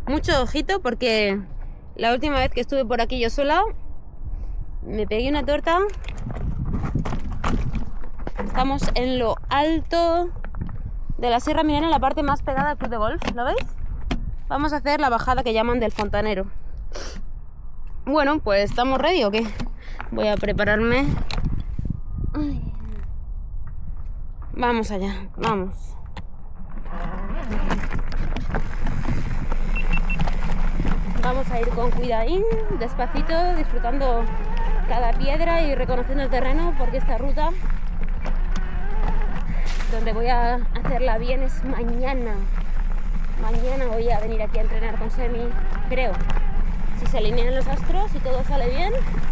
mucho ojito porque la última vez que estuve por aquí yo sola me pegué una torta. Estamos en lo alto de la Sierra Minera, en la parte más pegada al club de golf, ¿lo veis? Vamos a hacer la bajada que llaman del Fontanero. Bueno, pues ¿estamos ready o qué? Voy a prepararme. Ay. Vamos allá, vamos. Vamos a ir con cuidadín, despacito, disfrutando cada piedra y reconociendo el terreno, porque esta ruta donde voy a hacerla bien es mañana. Mañana voy a venir aquí a entrenar con Semi, creo. Si se alinean los astros y todo sale bien.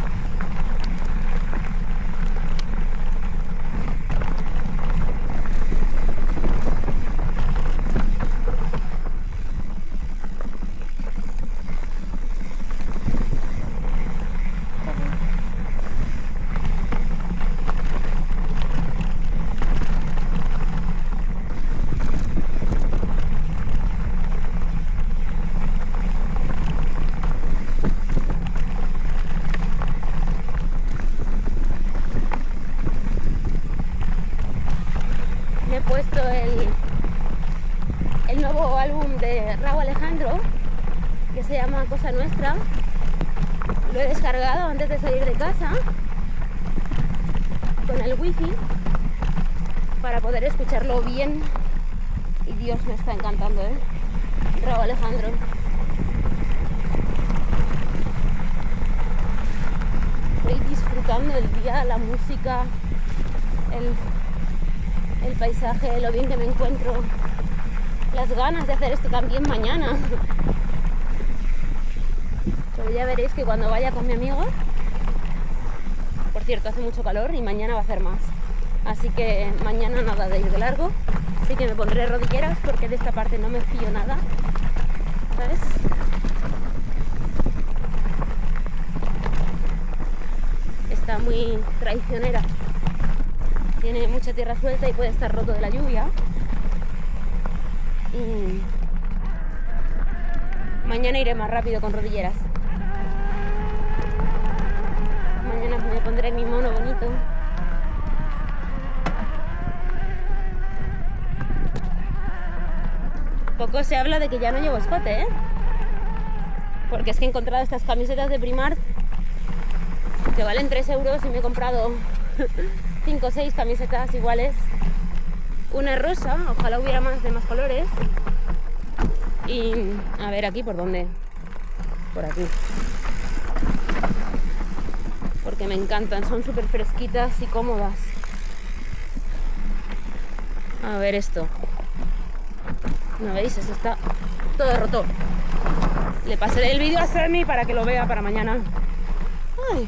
Me he puesto el nuevo álbum de Rauw Alejandro, que se llama Cosa Nuestra. Lo he descargado antes de salir de casa con el wifi para poder escucharlo bien. Y Dios, me está encantando, Rauw Alejandro. Estoy disfrutando el día, la música, el paisaje, lo bien que me encuentro, las ganas de hacer esto también mañana. Pero ya veréis que cuando vaya con mi amigo, por cierto, hace mucho calor y mañana va a hacer más. Así que mañana nada de ir de largo. Así que me pondré rodilleras porque de esta parte no me fío nada, ¿sabes? Está muy traicionera. Tiene mucha tierra suelta y puede estar roto de la lluvia. Y mañana iré más rápido con rodilleras. Mañana me pondré mi mono bonito. Poco se habla de que ya no llevo escote, porque es que he encontrado estas camisetas de Primark que valen 3 euros y me he comprado 5 o 6 camisetas iguales. Una rosa, ojalá hubiera más de más colores. Y a ver aquí por dónde. Por aquí. Porque me encantan, son súper fresquitas y cómodas. A ver esto. ¿No veis? Eso está todo roto. Le pasaré el vídeo a Semi para que lo vea para mañana. Ay.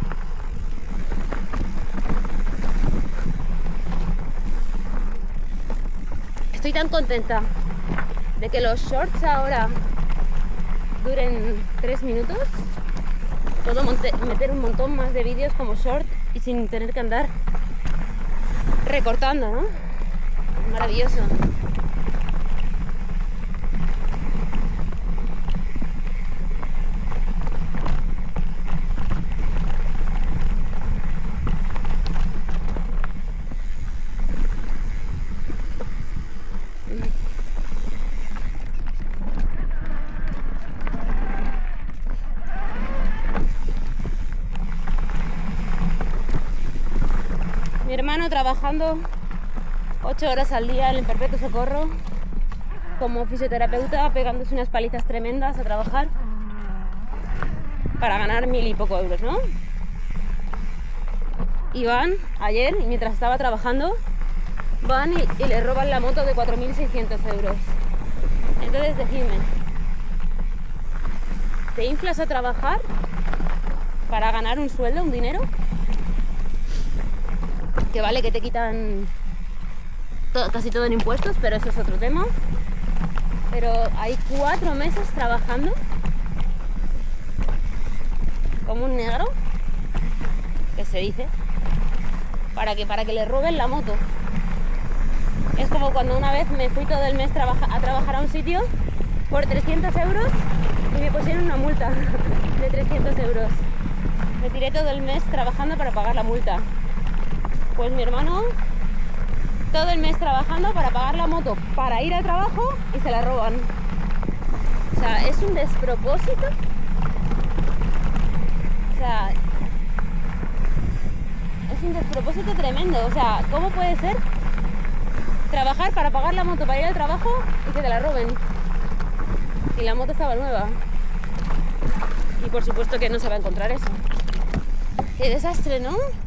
Estoy tan contenta de que los shorts ahora duren 3 minutos. Puedo meter un montón más de vídeos como short y sin tener que andar recortando, ¿no? Maravilloso. Mi hermano trabajando 8 horas al día en el Perpetuo Socorro como fisioterapeuta, pegándose unas palizas tremendas a trabajar para ganar 1000 y poco euros, ¿no? Y van ayer, mientras estaba trabajando, van y le roban la moto de 4.600 euros. Entonces decidme, ¿te inflas a trabajar para ganar un sueldo, un dinero? Que vale que te quitan casi todo en impuestos, pero eso es otro tema. Pero hay 4 meses trabajando como un negro, que se dice, para que le roben la moto. Es como cuando una vez me fui todo el mes a trabajar a un sitio por 300 euros y me pusieron una multa de 300 euros. Me tiré todo el mes trabajando para pagar la multa. Pues mi hermano, todo el mes trabajando para pagar la moto, para ir al trabajo y se la roban. O sea, es un despropósito. O sea, es un despropósito tremendo. O sea, ¿cómo puede ser trabajar para pagar la moto para ir al trabajo y que te la roben? Y la moto estaba nueva. Y por supuesto que no se va a encontrar eso. Qué desastre, ¿no?